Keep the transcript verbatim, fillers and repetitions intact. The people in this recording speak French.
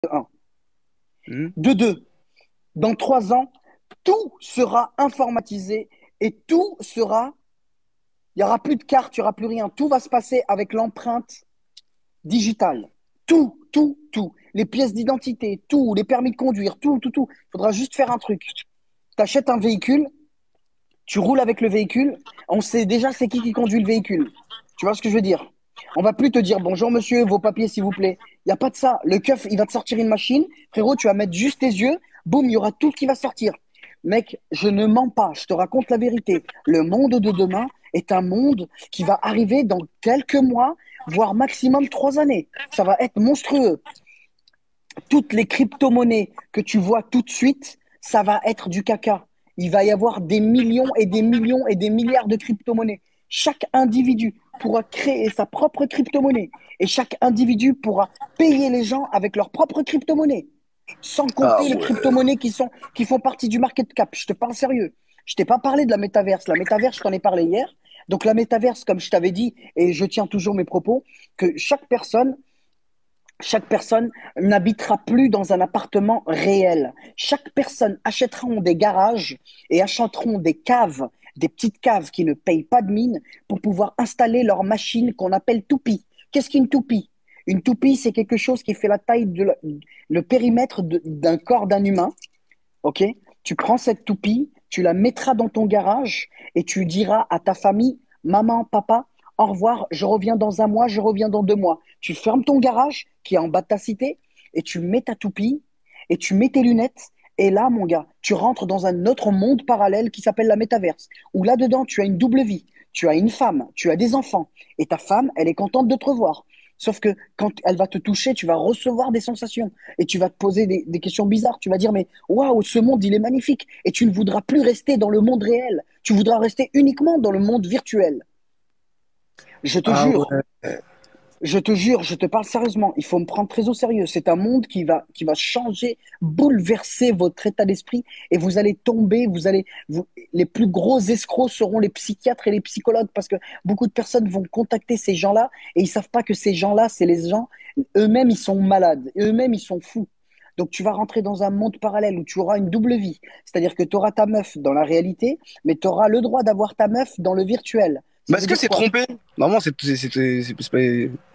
un. Mhm. De deux, dans trois ans, tout sera informatisé et tout sera. Il n'y aura plus de carte, il n'y aura plus rien. Tout va se passer avec l'empreinte digitale. Tout, tout, tout. Les pièces d'identité, tout, les permis de conduire, tout, tout, tout. Il faudra juste faire un truc. Tu achètes un véhicule, tu roules avec le véhicule, on sait déjà c'est qui qui conduit le véhicule. Tu vois ce que je veux dire? On va plus te dire bonjour monsieur, vos papiers s'il vous plaît. Il n'y a pas de ça. Le keuf, il va te sortir une machine. Frérot, tu vas mettre juste tes yeux. Boum, il y aura tout qui va sortir. Mec, je ne mens pas. Je te raconte la vérité. Le monde de demain est un monde qui va arriver dans quelques mois, voire maximum trois années. Ça va être monstrueux. Toutes les crypto-monnaies que tu vois tout de suite, ça va être du caca. Il va y avoir des millions et des millions et des milliards de crypto-monnaies. Chaque individu pourra créer sa propre crypto-monnaie et chaque individu pourra payer les gens avec leur propre crypto-monnaie. Sans Ah compter les ouais. crypto-monnaies qui, sont, qui font partie du market cap. Je te parle sérieux. Je t'ai pas parlé de la métaverse. La métaverse, je t'en ai parlé hier. Donc la métaverse, comme je t'avais dit, et je tiens toujours mes propos, que chaque personne chaque personne n'habitera plus dans un appartement réel. Chaque personne achètera des garages et achèteront des caves, des petites caves qui ne payent pas de mine pour pouvoir installer leur machine qu'on appelle toupie. Qu'est-ce qu'une toupie? Une toupie, c'est quelque chose qui fait la taille de la- le périmètre de- d'un corps d'un humain. Ok? Tu prends cette toupie, tu la mettras dans ton garage et tu diras à ta famille, maman, papa, au revoir, je reviens dans un mois, je reviens dans deux mois. Tu fermes ton garage qui est en bas de ta cité et tu mets ta toupie et tu mets tes lunettes. Et là, mon gars, tu rentres dans un autre monde parallèle qui s'appelle la métaverse, où là-dedans, tu as une double vie. Tu as une femme, tu as des enfants, et ta femme, elle est contente de te revoir. Sauf que quand elle va te toucher, tu vas recevoir des sensations et tu vas te poser des, des questions bizarres. Tu vas dire, mais waouh, ce monde, il est magnifique. Et tu ne voudras plus rester dans le monde réel. Tu voudras rester uniquement dans le monde virtuel. Je te Ah jure, ouais. je te jure, je te parle sérieusement. Il faut me prendre très au sérieux. C'est un monde qui va, qui va changer, bouleverser votre état d'esprit et vous allez tomber, vous allez, vous, les plus gros escrocs seront les psychiatres et les psychologues parce que beaucoup de personnes vont contacter ces gens-là et ils savent pas que ces gens-là, c'est les gens, eux-mêmes, ils sont malades, eux-mêmes, ils sont fous. Donc, tu vas rentrer dans un monde parallèle où tu auras une double vie. C'est-à-dire que tu auras ta meuf dans la réalité, mais tu auras le droit d'avoir ta meuf dans le virtuel. Mais Ça est-ce veut que dire c'est quoi? trompé? Normalement, c'est c'est- c'est- c'est- c'est pas.